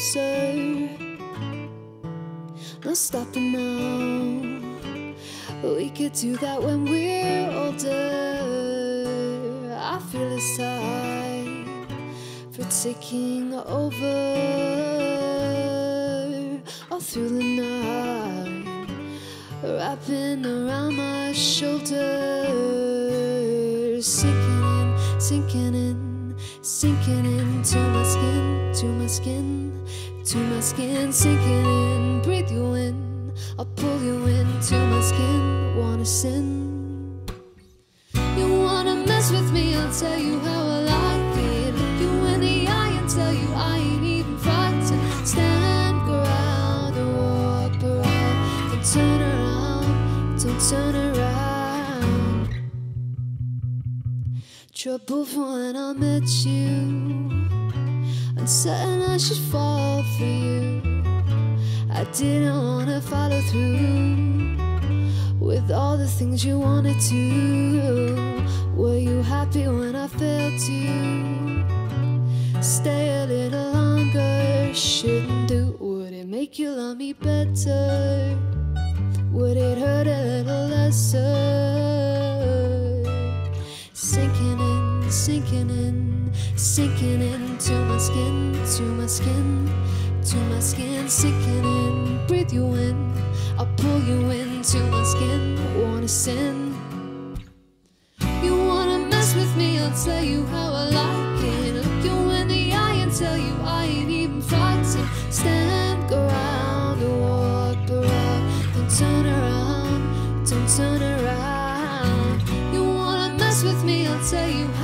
closer. No stopping now. We could do that when we're older. I feel it's time for taking over. All through the night, wrapping around my shoulders, sinking in, sinking in, sinking into my skin, to my skin, to my skin, sinking in. Breathe you in, I'll pull you into my skin. Wanna sin? You wanna mess with me? I'll tell you how I like it. Look you in the eye and tell you I ain't even fighting. Stand around and walk around. Don't turn around, don't turn around. Trouble from when I met you, uncertain I should fall for you. I didn't wanna follow through with all the things you wanted to. Were you happy when I failed you? Stay a little longer, shouldn't do. Would it make you love me better? Would it hurt a little lesser? Sinking in, sinking in, sinking into my skin, to my skin, to my skin, sinking in. Breathe you in, I'll pull you into my skin. Wanna sin? You wanna mess with me? I'll tell you how I like it. Look you in the eye and tell you I ain't even fighting. Stand around and walk around. Don't turn around, don't turn around. You wanna mess with me? I'll tell you how